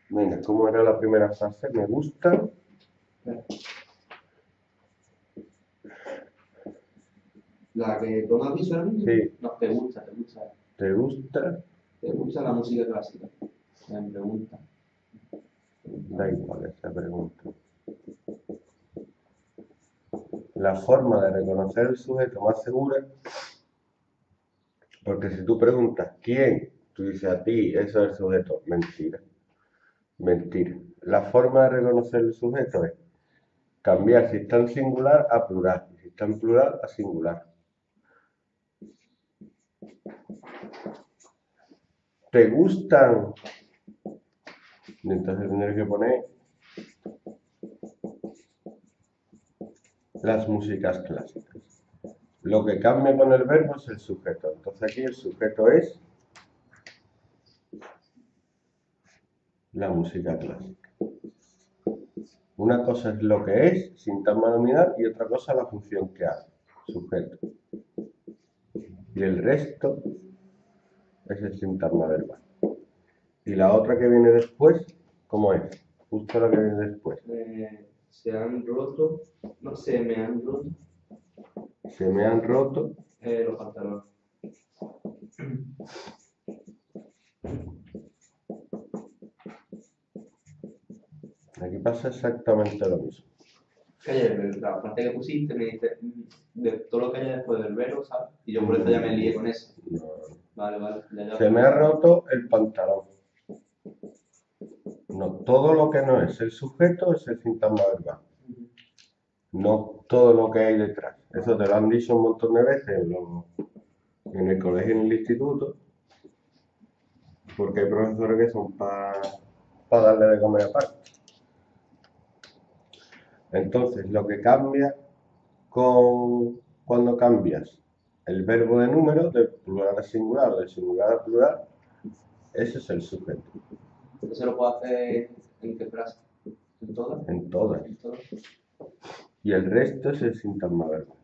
Venga, ¿cómo era la primera frase? Me gusta. La que tú no has dicho ahora mismo. Sí. No, te gusta, te gusta. ¿Te gusta? ¿Te gusta la música clásica? Me pregunta. Da igual esa pregunta. La forma de reconocer el sujeto más segura, porque si tú preguntas ¿quién? Tú dices a ti, eso es el sujeto. Mentira. Mentira. La forma de reconocer el sujeto es cambiar si está en singular a plural, y si está en plural a singular. ¿Te gustan? Y entonces tendré que poner las músicas clásicas. Lo que cambia con el verbo es el sujeto. Entonces aquí el sujeto es la música clásica. Una cosa es lo que es, sintagma nominal, y otra cosa la función que hace, sujeto. Y el resto es el sintagma verbal. Y la otra que viene después, ¿cómo es? Justo la que viene después. Se han roto, no, se me han roto Se me han roto. los pantalones. Aquí pasa exactamente lo mismo. La parte que pusiste me dice de todo lo que haya después del verbo, ¿sabes? Y yo por eso ya me lié con eso. No. Vale, vale. Se me ha roto el pantalón. No, todo lo que no es el sujeto es el sintagma verbal. No todo lo que hay detrás. Eso te lo han dicho un montón de veces en el colegio y en el instituto, porque hay profesores que son para darle de comer aparte. Entonces, lo que cambia cuando cambias el verbo de número, de plural a singular o de singular a plural, ese es el sujeto. ¿Eso lo puedo hacer en qué frase? ¿En todas? En todas. ¿En todas? Y el resto es el sintagma verbal.